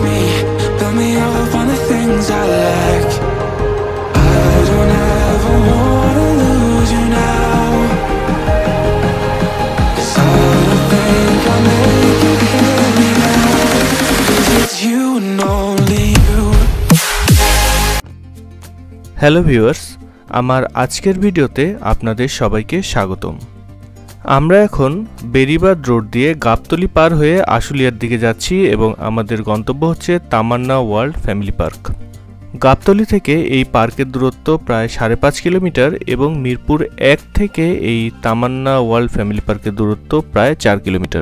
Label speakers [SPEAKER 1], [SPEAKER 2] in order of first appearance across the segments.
[SPEAKER 1] me, build me up on the things I lack. I don't ever wanna lose you now, 'cause I don't think I'll make it hear me now, 'cause it's you and only you.
[SPEAKER 2] Hello viewers, আমার আজকের ভিডিওতে আপনাদের সবাইকে স্বাগতম। আমরা এখন Beribadh road দিয়ে গাবতলী পার হয়ে আশুলিয়ার দিকে যাচ্ছি এবং আমাদের গন্তব্য হচ্ছে Tamanna world family park. Gabtoli থেকে এই পার্কের দূরত্ব প্রায় 5.5 কিলোমিটার এবং মিরপুর 1 থেকে এই তামান্না ওয়ার্ল্ড ফ্যামিলি পার্কের দূরত্ব প্রায় 4 কিলোমিটার।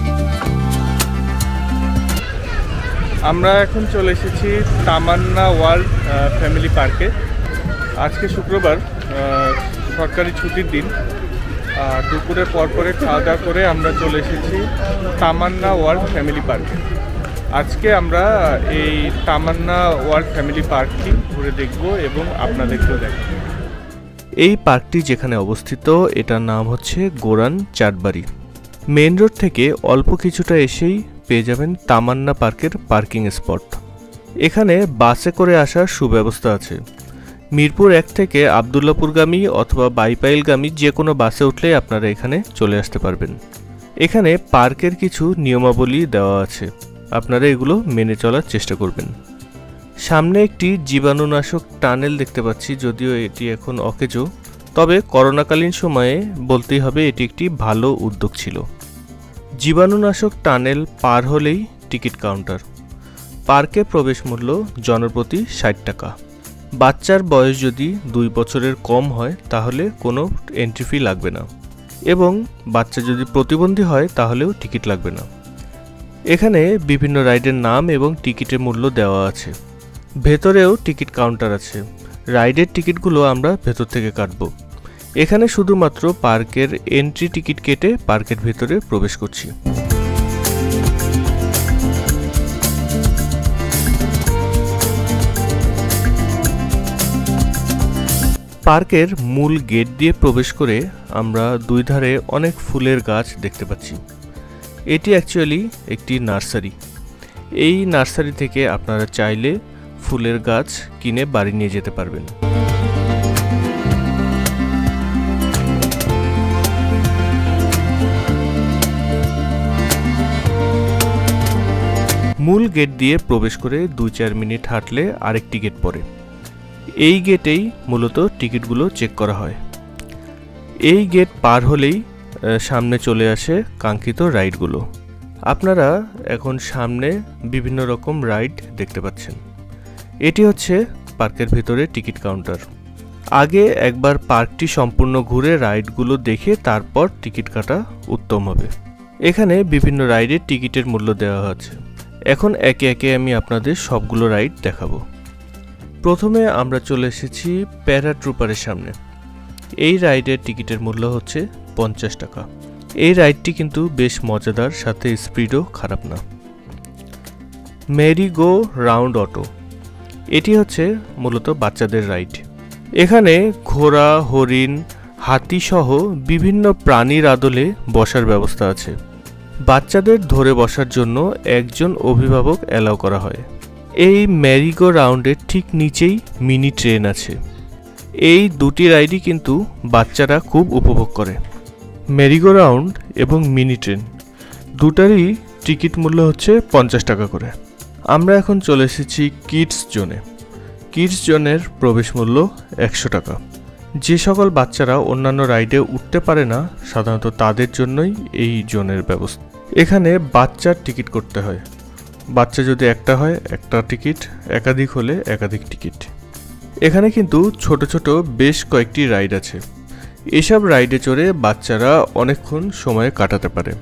[SPEAKER 2] আমরা এখন চলে এসেছি তামান্না ওয়ার্ল্ড ফ্যামিলি পার্কে। আজকে শুক্রবার, সরকারি ছুটির দিন। দুপুরের পরে খাওয়া দাওয়া করে আমরা চলে এসেছি তামান্না ওয়ার্ল্ড ফ্যামিলি পার্কে। আজকে আমরা এই তামান্না ওয়ার্ল্ড ফ্যামিলি পার্কটি ঘুরে দেখব এবং আপনাদেরকেও দেখাবো। এই পার্কটি যেখানে অবস্থিত এটার নাম হচ্ছে গোরান চাটবাড়ি। মেন রোড থেকে অল্প কিছুটা এসেই পেয়ে যাবেন তামান্না পার্কের পার্কিং স্পট। এখানে বাসে করে আসার সুব্যবস্থা আছে। মিরপুর 1 থেকে আবদুল্লাপুরগামী অথবা বাইপাইলগামী যে কোনো বাসে উঠলেই আপনারা এখানে চলে আসতে পারবেন। এখানে পার্কের কিছু নিয়মাবলী দেওয়া আছে, আপনারা এগুলো মেনে চলার চেষ্টা করবেন। সামনে একটি জীবাণুনাশক টানেল দেখতে পাচ্ছি, যদিও এটি এখন অকেজো, তবে করোনাকালীন সময়ে বলতেই হবে এটি একটি ভালো উদ্যোগ ছিল। জীবাণুনাশক টানেল পার হলেই টিকিট কাউন্টার। পার্কে প্রবেশ মূল্য জনপ্রতি 60 টাকা। বাচ্চার বয়স যদি 2 বছরের কম হয় তাহলে কোনো এন্ট্রি ফি লাগবে না, এবং বাচ্চা যদি প্রতিবন্ধী হয় তাহলেও টিকিট লাগবে না। এখানে বিভিন্ন রাইডের নাম এবং টিকিটের মূল্য দেওয়া আছে। ভেতরেও টিকিট কাউন্টার আছে। রাইডের টিকিটগুলো আমরা ভেতর থেকে কাটব। এখানে শুধুমাত্র পার্কের এন্ট্রি টিকিট কেটে পার্কের ভেতরে প্রবেশ করছি। পার্কের মূল গেট দিয়ে প্রবেশ করে আমরা দুই ধারে অনেক ফুলের গাছ দেখতে পাচ্ছি। এটি অ্যাকচুয়ালি একটি নার্সারি। এই নার্সারি থেকে আপনারা চাইলে ফুলের গাছ কিনে বাড়ি নিয়ে যেতে পারবেন। মূল গেট দিয়ে প্রবেশ করে 2-4 মিনিট হাঁটলে আরেকটি গেট পড়ে। এই গেটেই মূলত টিকিটগুলো চেক করা হয়। এই গেট পার হলেই সামনে চলে আসে কাঙ্ক্ষিত রাইডগুলো। আপনারা এখন সামনে বিভিন্ন রকম রাইড দেখতে পাচ্ছেন। এটি হচ্ছে পার্কের ভিতরে টিকিট কাউন্টার। আগে একবার পার্কটি সম্পূর্ণ ঘুরে রাইডগুলো দেখে তারপর টিকিট কাটা উত্তম হবে। এখানে বিভিন্ন রাইডের টিকিটের মূল্য দেওয়া আছে। এখন একে একে আমি আপনাদের সবগুলো রাইড দেখাবো। প্রথমে আমরা চলে এসেছি প্যারাট্রুপারের সামনে। এই রাইডের টিকিটের মূল্য হচ্ছে 50 টাকা। এই রাইডটি কিন্তু বেশ মজাদার, সাথে স্পিডও খারাপ না। মেরি গো রাউন্ড অটো, এটি হচ্ছে মূলত বাচ্চাদের রাইড। এখানে ঘোড়া, হরিণ, হাতি সহ বিভিন্ন প্রাণীর আদলে বসার ব্যবস্থা আছে। বাচ্চাদের ধরে বসার জন্য একজন অভিভাবক অ্যালাউ করা হয়। এই ম্যারিগো রাউন্ডের ঠিক নিচেই মিনি ট্রেন আছে। এই দুটি রাইডই কিন্তু বাচ্চারা খুব উপভোগ করে। ম্যারিগো রাউন্ড এবং মিনি ট্রেন দুটারই টিকিট মূল্য হচ্ছে 50 টাকা করে। আমরা এখন চলে এসেছি কিডস জোনে। কিডস জোনের প্রবেশ মূল্য 100 টাকা। যে সকল বাচ্চারা অন্যান্য রাইডে উঠতে পারে না, সাধারণত তাদের জন্যই এই জোনের ব্যবস্থা। এখানে বাচ্চার টিকিট করতে হয়। বাচ্চা যদি একটা হয় একটা টিকিট, একাধিক হলে একাধিক টিকিট। এখানে কিন্তু ছোট ছোট বেশ কয়েকটি রাইড আছে। এসব রাইডে চড়ে বাচ্চারা অনেকক্ষণ সময় কাটাতে পারে।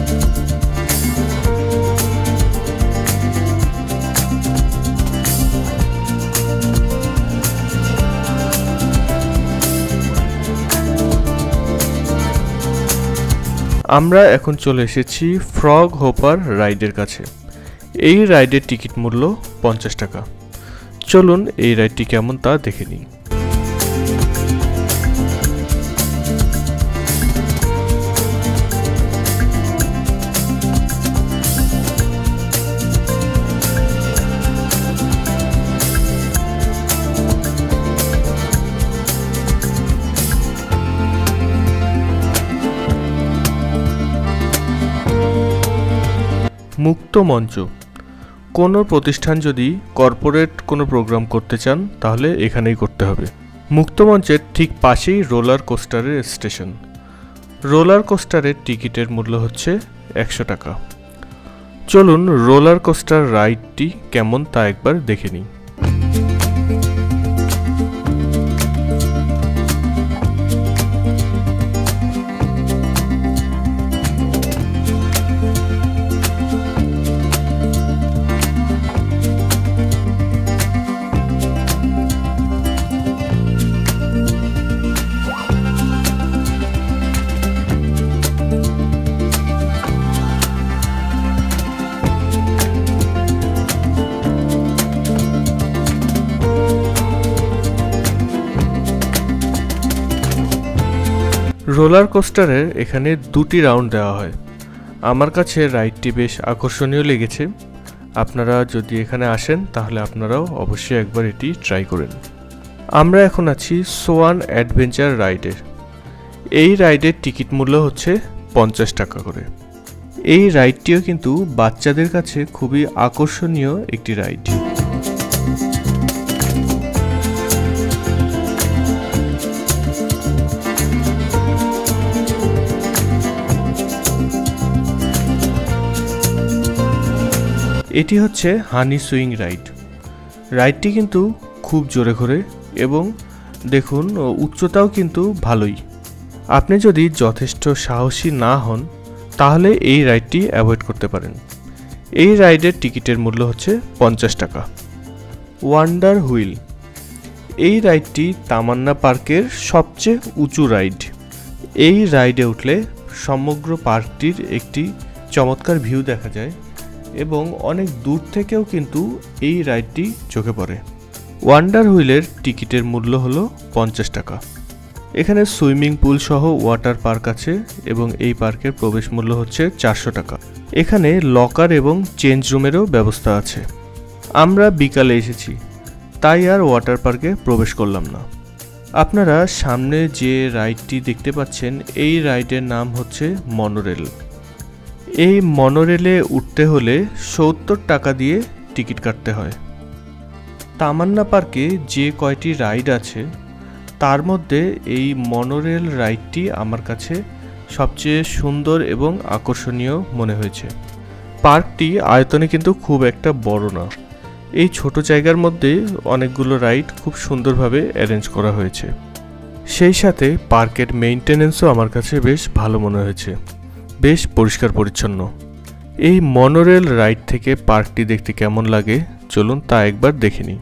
[SPEAKER 2] আমরা এখন চলে এসেছি ফ্রগ হোপার রাইডের কাছে। এই রাইডের টিকিট মূল্য 50 টাকা। চলুন এই রাইডটি কেমন তা দেখে নিই। মুক্ত মঞ্চ। কোনো প্রতিষ্ঠান যদি কর্পোরেট কোনো প্রোগ্রাম করতে চান তাহলে এখানেই করতে হবে। মুক্ত মঞ্চের ঠিক পাশেই রোলার কোস্টারের স্টেশন। রোলার কোস্টারের টিকিটের মূল্য হচ্ছে 100 টাকা। চলুন রোলার কোস্টার রাইডটি কেমন তা একবার দেখে নিই। রোলার কোস্টারের এখানে 2টি রাউন্ড দেওয়া হয়। আমার কাছে রাইডটি বেশ আকর্ষণীয় লেগেছে। আপনারা যদি এখানে আসেন তাহলে আপনারাও অবশ্যই একবার এটি ট্রাই করেন। আমরা এখন আছি সোয়ান অ্যাডভেঞ্চার রাইডের। এই রাইডের টিকিট মূল্য হচ্ছে 50 টাকা করে। এই রাইডটিও কিন্তু বাচ্চাদের কাছে খুবই আকর্ষণীয় একটি রাইড। এটি হচ্ছে হানি সুইং রাইড। রাইডটি কিন্তু খুব জোরে ঘোরে এবং দেখুন উচ্চতাও কিন্তু ভালোই। আপনি যদি যথেষ্ট সাহসী না হন তাহলে এই রাইডটি অ্যাভয়েড করতে পারেন। এই রাইডের টিকিটের মূল্য হচ্ছে 50 টাকা। ওয়ান্ডার হুইল, এই রাইডটি তামান্না পার্কের সবচেয়ে উঁচু রাইড। এই রাইডে উঠলে সমগ্র পার্কটির একটি চমৎকার ভিউ দেখা যায় এবং অনেক দূর থেকেও কিন্তু এই রাইডটি চোখে পড়ে। ওয়ান্ডার হুইলের টিকিটের মূল্য হলো 50 টাকা। এখানে সুইমিং পুল সহ ওয়াটার পার্ক আছে এবং এই পার্কের প্রবেশ মূল্য হচ্ছে 400 টাকা। এখানে লকার এবং চেঞ্জ রুমেরও ব্যবস্থা আছে। আমরা বিকালে এসেছি তাই আর ওয়াটার পার্কে প্রবেশ করলাম না। আপনারা সামনে যে রাইডটি দেখতে পাচ্ছেন এই রাইডের নাম হচ্ছে মনোরেল। এই মনোরেলে উঠতে হলে 70 টাকা দিয়ে টিকিট কাটতে হয়। তামান্না পার্কে যে কয়টি রাইড আছে তার মধ্যে এই মনোরেল রাইডটি আমার কাছে সবচেয়ে সুন্দর এবং আকর্ষণীয় মনে হয়েছে। পার্কটি আয়তনে কিন্তু খুব একটা বড় না। এই ছোট জায়গার মধ্যে অনেকগুলো রাইড খুব সুন্দরভাবে অ্যারেঞ্জ করা হয়েছে। সেই সাথে পার্কের মেইনটেনেন্সও আমার কাছে বেশ ভালো মনে হয়েছে, বেশ পরিষ্কার পরিচ্ছন্ন। এই মনোরেল রাইড থেকে পার্কটি দেখতে কেমন লাগে চলুন তা একবার দেখে নিই।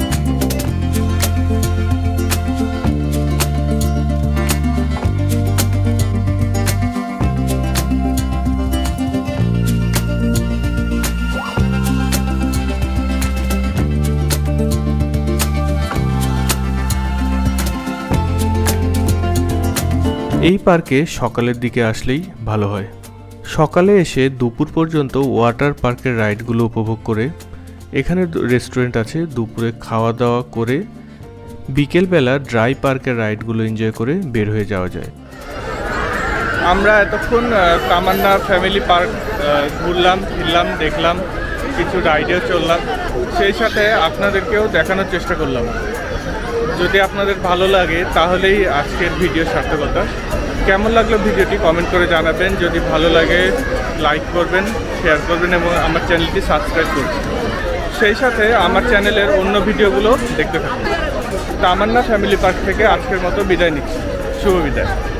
[SPEAKER 2] এই পার্কে সকালের দিকে আসলেই ভালো হয়। সকালে এসে দুপুর পর্যন্ত ওয়াটার পার্কের রাইডগুলো উপভোগ করে এখানে রেস্টুরেন্ট আছে, দুপুরে খাওয়া দাওয়া করে বিকেলবেলা ড্রাই পার্কের রাইডগুলো এনজয় করে বের হয়ে যাওয়া যায়। আমরা এতক্ষণ তামান্না ফ্যামিলি পার্ক ঘুরলাম, ফিরলাম, দেখলাম, কিছু রাইডেও চললাম, সেই সাথে আপনাদেরকেও দেখানোর চেষ্টা করলাম। যদি আপনাদের ভালো লাগে তাহলেই আজকের ভিডিও সার্থকতা। কেমন লাগলো ভিডিওটি কমেন্ট করে জানাবেন। যদি ভালো লাগে লাইক করবেন, শেয়ার করবেন এবং আমার চ্যানেলটি সাবস্ক্রাইব করবেন। সেই সাথে আমার চ্যানেলের অন্য ভিডিওগুলো দেখতে থাকুন। তামান্না ফ্যামিলি পার্ক থেকে আজকের মতো বিদায় নিচ্ছি। শুভ বিদায়।